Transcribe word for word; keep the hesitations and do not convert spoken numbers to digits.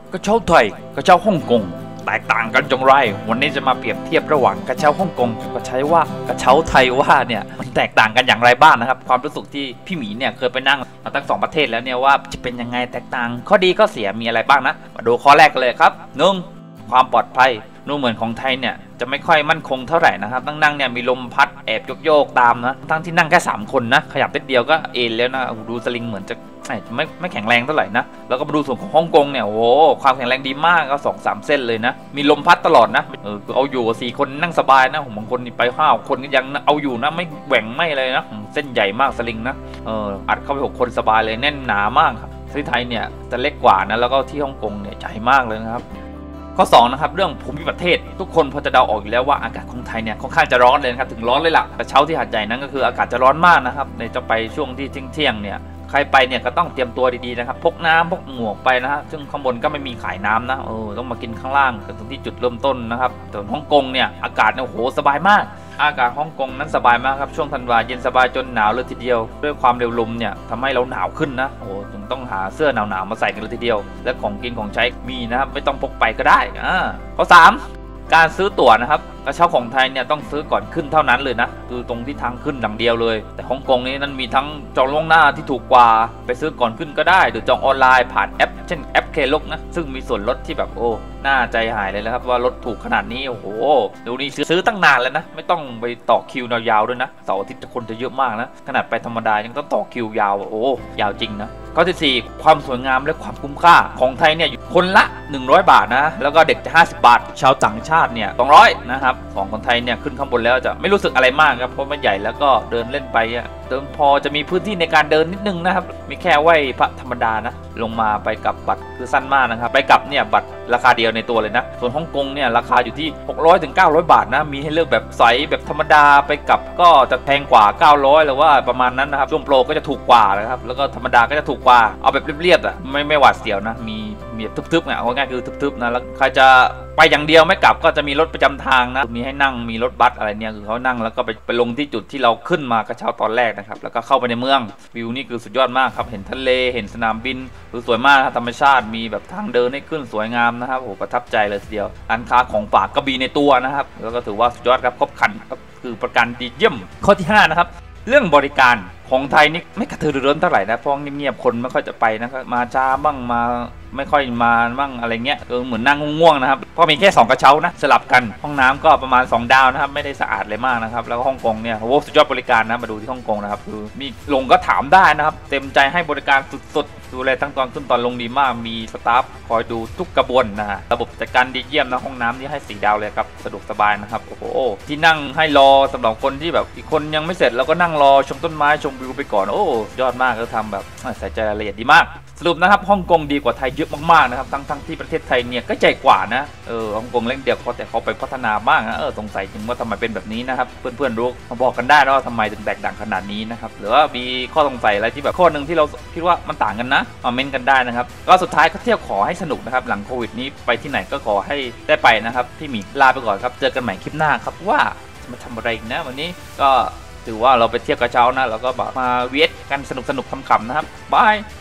กระเช้าไทยกระเช้าฮ่องกงแตกต่างกันอย่างไรวันนี้จะมาเปรียบเทียบระหว่างกระเช้าฮ่องกงกับกระเช้าว่ากระเช้าไทยว่าเนี่ยมันแตกต่างกันอย่างไรบ้างนะครับความรู้สึกที่พี่หมีเนี่ยเคยไปนั่งมาตั้งสองประเทศแล้วเนี่ยว่าจะเป็นยังไงแตกต่างข้อดีข้อเสียมีอะไรบ้างนะมาดูข้อแรกกันเลยครับหนึ่งความปลอดภัยดูเหมือนของไทยเนี่ยจะไม่ค่อยมั่นคงเท่าไหร่นะครับนั่งๆเนี่ยมีลมพัดแอบโยกๆตามนะทั้งที่นั่งแค่สามคนนะขยับนิดเดียวก็เอ็นแล้วนะดูสลิงเหมือนจะไม่ไม่แข็งแรงเท่าไหร่นะแล้วก็มาดูส่วนของฮ่องกงเนี่ยโอ้โหความแข็งแรงดีมากก็สองสามเส้นเลยนะมีลมพัดตลอดนะเออเอาอยู่สี่คนนั่งสบายนะผมบางคนไปห้าคนก็ยังเอาอยู่นะไม่แหว่งไม่เลยนะเส้นใหญ่มากสลิงนะเอออัดเข้าไปหกคนสบายเลยแน่นหนามากครับที่ไทยเนี่ยจะเล็กกว่านะแล้วก็ที่ฮ่องกงเนี่ยใหญ่มากเลยนะครับข้อสองนะครับเรื่องภูมิประเทศทุกคนพอจะเดาออกอยู่แล้วว่าอากาศของไทยเนี่ยค่อนข้างจะร้อนเลยนะครับถึงร้อนเลยล่ะแต่เช้าที่หาดใหญ่นั้นก็คืออากาศจะร้อนมากนะครับในจะไปช่วงที่เที่ยงๆเนี่ยใครไปเนี่ยก็ต้องเตรียมตัวดีๆนะครับพกน้ำพกหมวกไปนะฮะซึ่งข้างบนก็ไม่มีขายน้ำนะเออต้องมากินข้างล่างถึงที่จุดเริ่มต้นนะครับส่วนฮ่องกงเนี่ยอากาศเนี่ยโอ้โหสบายมากอากาศฮ่องกงนั้นสบายมากครับช่วงธันวาเย็นสบายจนหนาวเลยทีเดียวด้วยความเร็วลมเนี่ยทำให้เราหนาวขึ้นนะโอ้ถึงต้องหาเสื้อหนาวๆมาใส่กันเลยทีเดียวและของกินของใช้มีนะครับไม่ต้องพกไปก็ได้อ่าข้อสามการซื้อตั๋วนะครับกระเช้าของไทยเนี่ยต้องซื้อก่อนขึ้นเท่านั้นเลยนะคือตรงที่ทางขึ้นดังเดียวเลยแต่ฮ่องกงนี้นั้นมีทั้งจองล่วงหน้าที่ถูกกว่าไปซื้อก่อนขึ้นก็ได้หรือจองออนไลน์ผ่านแอปเช่นแอปเคล็กนะซึ่งมีส่วนลดที่แบบโอ้น่าใจหายเลยนะครับว่ารถถูกขนาดนี้โอ้โหดูนี่ซื้อตั้งนานแล้วนะไม่ต้องไปต่อคิวยาวๆด้วยนะเสาร์อาทิตย์คนจะเยอะมากนะขนาดไปธรรมดายังต้องต่อคิวยาวโอ้ยาวจริงนะข้อที่สี่ความสวยงามและความคุ้มค่าของไทยเนี่ยคนละหนึ่งร้อยบาทนะแล้วก็เด็กจะห้าสิบบาทชาวต่างชาติเนี่ยสองร้อยนะครับของคนไทยเนี่ยขึ้นข้างบนแล้วจะไม่รู้สึกอะไรมากครับเพราะมันใหญ่แล้วก็เดินเล่นไปอ่ะเดินพอจะมีพื้นที่ในการเดินนิดนึงนะครับมีแค่ไหว้พระธรรมดานะลงมาไปกับบัตรคือสั้นมากนะครับไปกับเนี่ยบัตรราคาเดียวในตัวเลยนะส่วนฮ่องกงเนี่ยราคาอยู่ที่หกร้อยถึงเก้าร้อยบาทนะมีให้เลือกแบบใสแบบธรรมดาไปกับก็จะแพงกว่าเก้าร้อยหรือว่าประมาณนั้นนะครับช่วงโปรก็จะถูกกว่านะครับแล้วก็ธรรมดาก็จะถูกกว่าเอาแบบเรียบๆอ่ะไม่ไม่หวาดเสียวนะมีมีทึบๆอ่ะเอาง่ายคือทึบๆนะแล้วใครจะไปอย่างเดียวไม่กลับก็จะมีรถประจำทางนะมีให้นั่งมีรถบัสอะไรเนี่ยคือเขานั่งแล้วก็ไปไปลงที่จุดที่เราขึ้นมากระเช้าตอนแรกนะครับแล้วก็เข้าไปในเมืองวิวนี่คือสุดยอดมากครับเห็นทะเลเห็นสนามบินคือสวยมากธรรมชาติมีแบบทางเดินให้ขึ้นสวยงามนะครับโอ้โหประทับใจเลยทีเดียวร้านค้าของฝากก็มีในตัวนะครับแล้วก็ถือว่าสุดยอดครับครบครันคือประกันดีเยี่ยมข้อที่ห้านะครับเรื่องบริการของไทยนี่ไม่กระตือรือร้นเท่าไหร่นะเพราะเงียบๆคนไม่ค่อยจะไปนะครับมาช้าบ้างมาไม่ค่อยมาบ้างอะไรเงี้ยเออเหมือนนั่งง่วงๆนะครับเพราะมีแค่สองกระเช้านะสลับกันห้องน้ำก็ประมาณสองดาวนะครับไม่ได้สะอาดเลยมากนะครับแล้วก็ฮ่องกงเนี่ยโอ้โหสุดยอดบริการนะมาดูที่ฮ่องกงนะครับคือมีลงก็ถามได้นะครับเต็มใจให้บริการสุดๆดูแลทั้งตอนขึ้นตอนลงดีมากมีสตาฟคอยดูทุกกระบวนนะฮะระบบจัดการดีเยี่ยมนะห้องน้ำนี่ให้สี่ดาวเลยครับสะดวกสบายนะครับโอ้โหที่นั่งให้รอสำหรับคนที่แบบอีกคนยังไม่เสร็จแล้วก็นั่งรอชมต้นไม้ชมวิวไปก่อนโอ้ยอดมากก็ทำแบบใส่ใจรายละเอียดดีมากสรุปนะครับฮ่องกงดีกว่าไทยเยอะมากๆนะครับทั้งทั้งที่ประเทศไทยเนี่ยก็ใจกว่านะเออฮ่องกงเล่นเดียวเขาแต่เขาไปพัฒนาบ้างนะเออสงสัยจริงว่าทำไมเป็นแบบนี้นะครับเพื่อนๆรู้มาบอกกันได้นะว่าทำไมถึงแตกต่างขนาดนี้นะครับหรือว่ามีข้อสงสัยอะไรที่แบบข้อหนึ่งที่เราคิดว่ามันต่างกันนะมาเม้นกันได้นะครับก็สุดท้ายก็เที่ยวขอให้สนุกนะครับหลังโควิดนี้ไปที่ไหนก็ขอให้ได้ไปนะครับพี่หมีลาไปก่อนครับเจอกันใหม่คลิปหน้าครับว่ามาทำอะไรอีกนะวันนี้ก็ถือว่าเราไปเที่ยวกระเช้านะแล้วก็มาเวียดกันสนุกๆขำๆนะครับบาย